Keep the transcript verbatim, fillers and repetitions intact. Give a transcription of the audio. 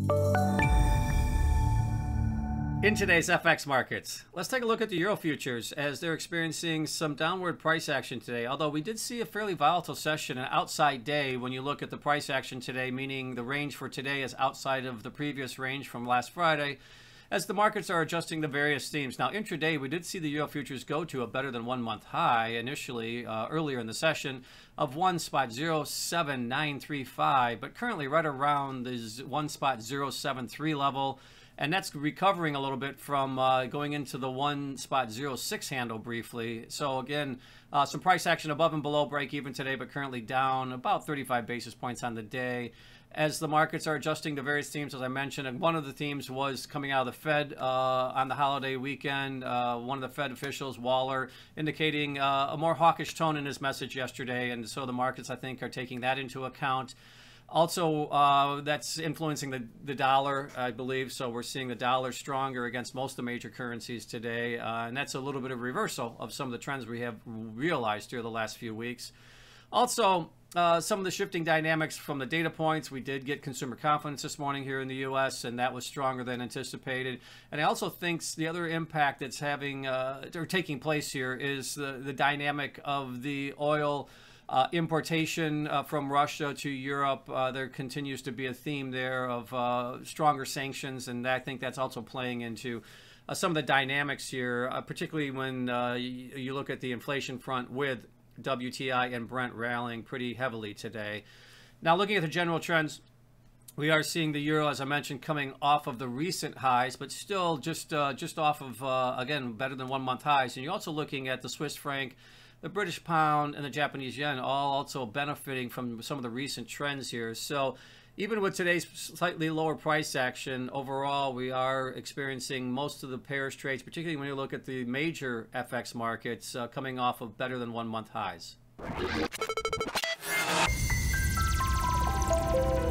In today's F X markets, let's take a look at the Euro futures as they're experiencing some downward price action today. Although we did see a fairly volatile session, an outside day when you look at the price action today, meaning the range for today is outside of the previous range from last Friday, as the markets are adjusting the various themes. Now, intraday, we did see the Euro futures go to a better than one-month high initially uh, earlier in the session of one spot zero seven nine three five, but currently right around the one spot zero seven three level. And that's recovering a little bit from uh, going into the one spot zero six handle briefly. So again, uh, some price action above and below break even today, but currently down about thirty-five basis points on the day as the markets are adjusting to various themes, as I mentioned. And one of the themes was coming out of the Fed uh, on the holiday weekend. Uh, one of the Fed officials, Waller, indicating uh, a more hawkish tone in his message yesterday. And so the markets, I think, are taking that into account. Also, uh, that's influencing the, the dollar, I believe. So we're seeing the dollar stronger against most of the major currencies today. Uh, and that's a little bit of reversal of some of the trends we have realized here the last few weeks. Also, uh, some of the shifting dynamics from the data points. We did get consumer confidence this morning here in the U S, and that was stronger than anticipated. And I also think the other impact that's having uh, or taking place here is the, the dynamic of the oil Uh, importation uh, from Russia to Europe. Uh, there continues to be a theme there of uh, stronger sanctions, and I think that's also playing into uh, some of the dynamics here, uh, particularly when uh, you, you look at the inflation front with W T I and Brent rallying pretty heavily today. Now, looking at the general trends, we are seeing the euro, as I mentioned, coming off of the recent highs, but still just uh, just off of, uh, again, better than one-month highs. And you're also looking at the Swiss franc, the British pound, and the Japanese yen, all also benefiting from some of the recent trends here. So even with today's slightly lower price action, overall, we are experiencing most of the pairs trades, particularly when you look at the major F X markets, uh, coming off of better than one-month highs.